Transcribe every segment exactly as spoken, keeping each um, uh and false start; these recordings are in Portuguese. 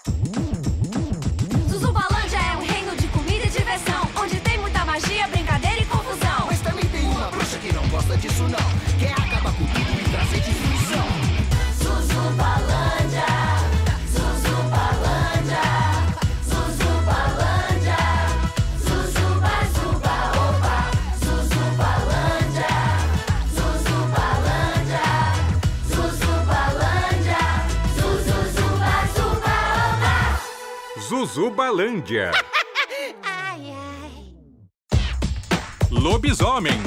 Zuzubalândia é um reino de comida e diversão, onde tem muita magia, brincadeira e confusão. Mas também tem uma bruxa que não gosta disso não, quer acabar com tudo e trazer destruição. Zuzubalândia, Zuzubalândia, Zuzubalândia, Zuzuba, zuba, oba. Zuzubalândia, Zuzubalândia, Zuzubalândia, Zuzuzuba, zuba, oba. Zuzubalândia. Ai, ai. Lobisomem.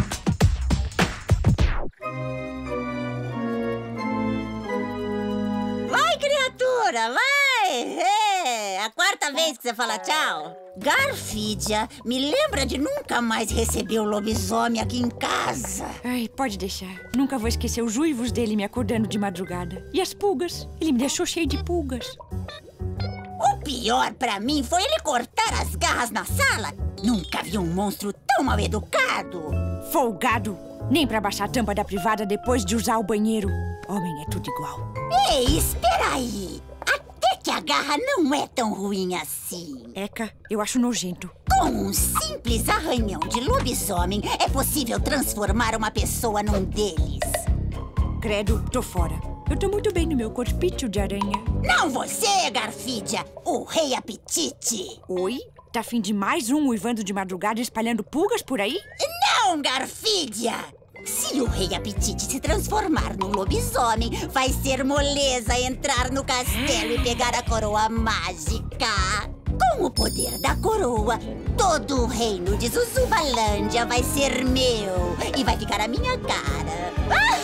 Vai, criatura, vai! É a quarta vez que você fala tchau. Garfídia, me lembra de nunca mais receber o lobisomem aqui em casa. Ai, pode deixar. Nunca vou esquecer os uivos dele me acordando de madrugada. E as pulgas. Ele me deixou cheio de pulgas. O pior pra mim foi ele cortar as garras na sala. Nunca vi um monstro tão mal educado. Folgado. Nem pra baixar a tampa da privada depois de usar o banheiro. Homem é tudo igual. Ei, espera aí. Até que a garra não é tão ruim assim. Eca, eu acho nojento. Com um simples arranhão de lobisomem, é possível transformar uma pessoa num deles. Credo, tô fora. Eu tô muito bem no meu corpício de aranha. Não você, Garfídia, o rei apetite. Oi? Tá afim de mais um uivando de madrugada espalhando pulgas por aí? Não, Garfídia! Se o rei apetite se transformar num lobisomem, vai ser moleza entrar no castelo e pegar a coroa mágica. Com o poder da coroa, todo o reino de Zuzubalândia vai ser meu e vai ficar a minha cara.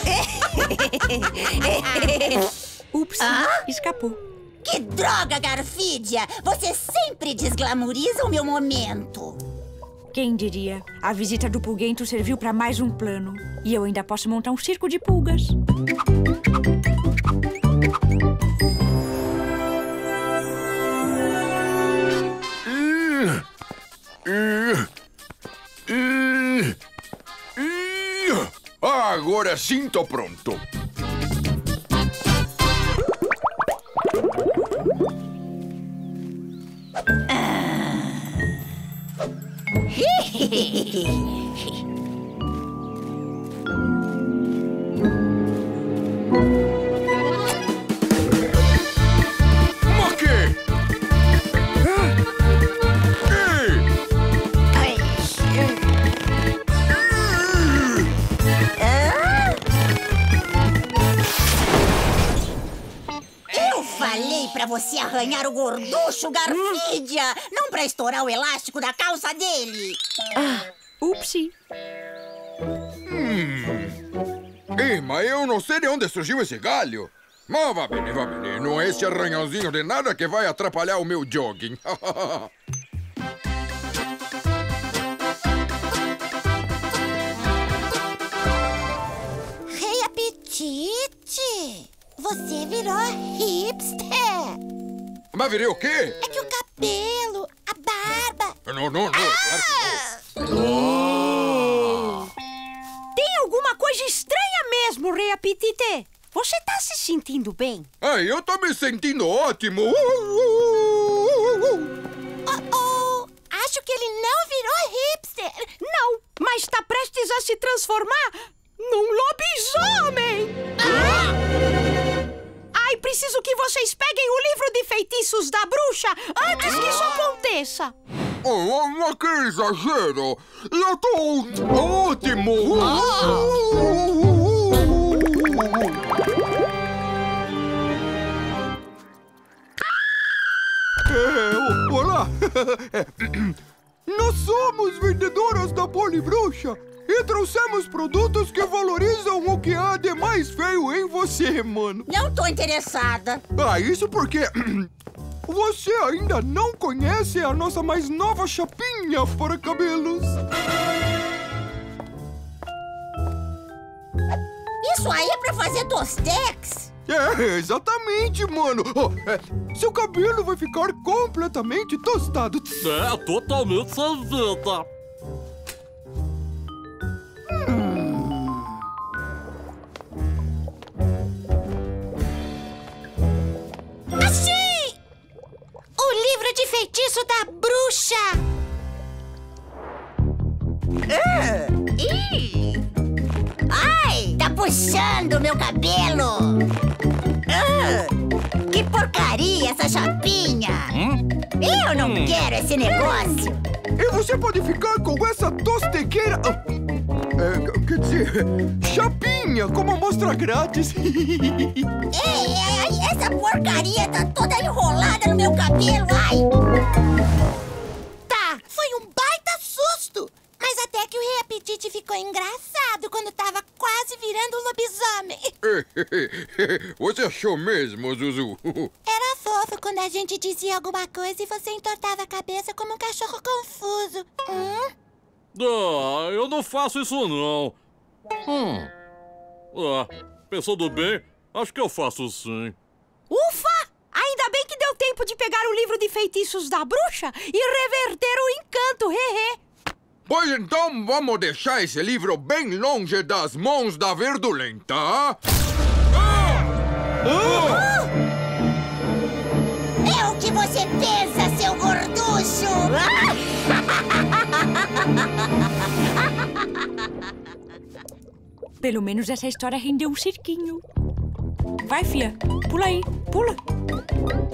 Ups, Ah? escapou. Que droga, Garfídia! Você sempre desglamoriza o meu momento. Quem diria? A visita do pulguento serviu pra mais um plano. E eu ainda posso montar um circo de pulgas. Agora sim tô pronto. Eu falei pra você arranhar o gorducho, Garfídia! Não pra estourar o elástico da calça dele! Upsi. Ei, mas eu não sei de onde surgiu esse galho. Mas vá bem, vá bem. Não é esse arranhãozinho de nada que vai atrapalhar o meu jogging. Rei Apetite! Você virou hipster! Mas virei o quê? É que o cabelo, a barba... Não, não, não. Claro que não. Tem alguma coisa estranha mesmo, Rei Apetite. Você tá se sentindo bem? Ai, eu tô me sentindo ótimo. Oh, oh, acho que ele não virou hipster! Não, mas tá prestes a se transformar num lobisomem! Ai, preciso que vocês peguem o livro de feitiços da bruxa antes que isso aconteça. Oh, mas que exagero. Eu tô ótimo. É, olá! Nós somos vendedoras da Polibruxa e trouxemos produtos que valorizam o que há de mais feio em você, mano. Não tô interessada. Ah, isso porque você ainda não conhece a nossa mais nova chapinha para cabelos. Isso aí é pra fazer tostex? É, exatamente, mano. Oh, é, seu cabelo vai ficar completamente tostado. É, totalmente sem vida. Achei! livro de feitiço da bruxa! Uh, ih. Ai, tá puxando meu cabelo! Uh, que porcaria essa chapinha! Hum? Eu não Hum. quero esse negócio! E você pode ficar com essa tostequeira... Ah, é, quer dizer, chapinha, como amostra grátis. Ei, ei, essa porcaria tá toda enrolada no meu cabelo! Ai! Tá, foi um baita susto! Mas até que o Rei Apetite ficou engraçado quando tava quase virando um lobisomem. Você achou mesmo, Zuzu? Era fofo quando a gente dizia alguma coisa e você entortava a cabeça como um cachorro confuso. Hum? Ah, eu não faço isso, não. Hum. Ah, pensando bem, acho que eu faço sim. Ufa! Ainda bem que deu tempo de pegar o livro de feitiços da bruxa e reverter o encanto, hehe. Pois então vamos deixar esse livro bem longe das mãos da Verdulenta. Ah! Ah! É o que você pensa, seu gorducho! Pelo menos essa história rendeu um cirquinho. Vai, fia. Pula aí. Pula.